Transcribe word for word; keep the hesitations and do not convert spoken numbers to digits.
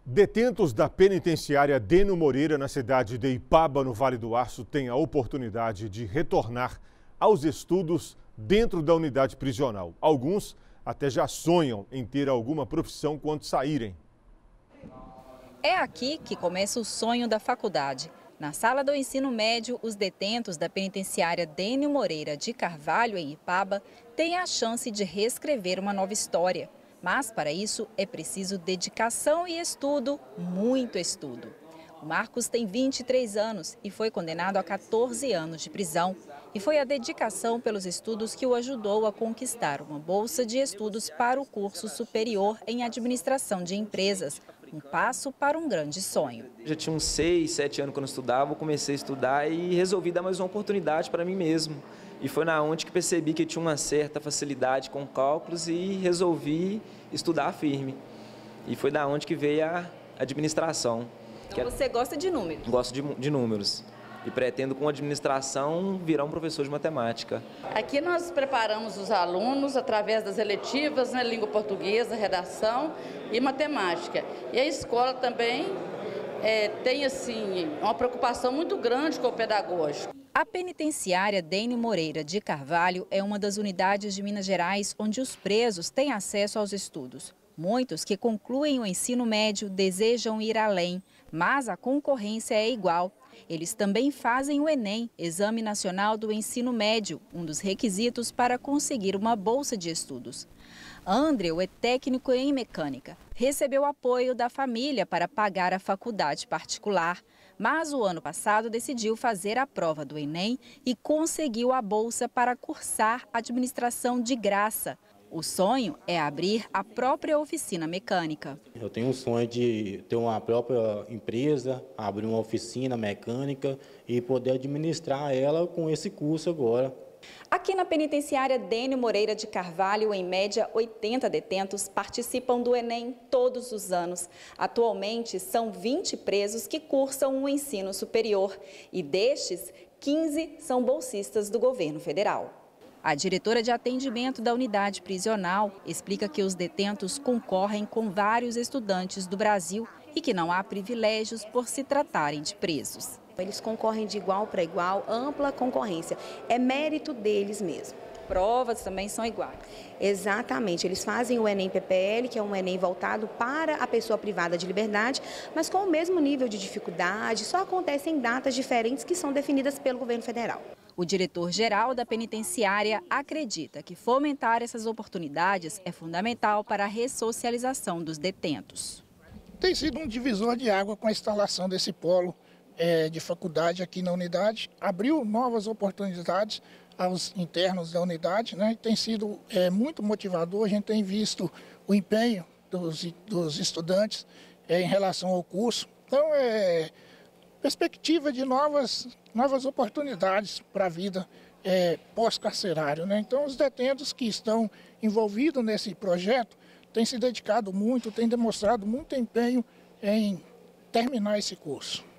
Detentos da penitenciária Dênio Moreira, na cidade de Ipaba, no Vale do Aço, têm a oportunidade de retornar aos estudos dentro da unidade prisional. Alguns até já sonham em ter alguma profissão quando saírem. É aqui que começa o sonho da faculdade. Na sala do ensino médio, os detentos da penitenciária Dênio Moreira de Carvalho, em Ipaba, têm a chance de reescrever uma nova história. Mas, para isso, é preciso dedicação e estudo, muito estudo. O Marcos tem vinte e três anos e foi condenado a quatorze anos de prisão. E foi a dedicação pelos estudos que o ajudou a conquistar uma bolsa de estudos para o curso superior em administração de empresas. Um passo para um grande sonho. Já tinha uns seis, sete anos quando eu estudava, eu comecei a estudar e resolvi dar mais uma oportunidade para mim mesmo. E foi na onde que percebi que eu tinha uma certa facilidade com cálculos e resolvi estudar firme. E foi da onde que veio a administração. Então você gosta de números? Gosto de, de números. E pretendo, com administração, virar um professor de matemática. Aqui nós preparamos os alunos através das eletivas, né, língua portuguesa, redação e matemática. E a escola também é, tem assim, uma preocupação muito grande com o pedagógico. A penitenciária Dênio Moreira de Carvalho é uma das unidades de Minas Gerais onde os presos têm acesso aos estudos. Muitos que concluem o ensino médio desejam ir além, mas a concorrência é igual. Eles também fazem o Enem, Exame Nacional do Ensino Médio, um dos requisitos para conseguir uma bolsa de estudos. Andreu é técnico em mecânica. Recebeu apoio da família para pagar a faculdade particular, mas o ano passado decidiu fazer a prova do Enem e conseguiu a bolsa para cursar administração de graça. O sonho é abrir a própria oficina mecânica. Eu tenho um sonho de ter uma própria empresa, abrir uma oficina mecânica e poder administrar ela com esse curso agora. Aqui na penitenciária Dênio Moreira de Carvalho, em média, oitenta detentos participam do Enem todos os anos. Atualmente, são vinte presos que cursam o ensino superior e destes, quinze são bolsistas do governo federal. A diretora de atendimento da unidade prisional explica que os detentos concorrem com vários estudantes do Brasil e que não há privilégios por se tratarem de presos. Eles concorrem de igual para igual, ampla concorrência. É mérito deles mesmo. Provas também são iguais. Exatamente. Eles fazem o Enem P P L, que é um Enem voltado para a pessoa privada de liberdade, mas com o mesmo nível de dificuldade, só acontece em datas diferentes que são definidas pelo governo federal. O diretor-geral da penitenciária acredita que fomentar essas oportunidades é fundamental para a ressocialização dos detentos. Tem sido um divisor de água com a instalação desse polo é, de faculdade aqui na unidade. Abriu novas oportunidades aos internos da unidade, né? Tem sido é, muito motivador. A gente tem visto o empenho dos, dos estudantes é, em relação ao curso. Então, é perspectiva de novas, novas oportunidades para a vida é, pós-carcerário, né? Então, os detentos que estão envolvidos nesse projeto têm se dedicado muito, têm demonstrado muito empenho em terminar esse curso.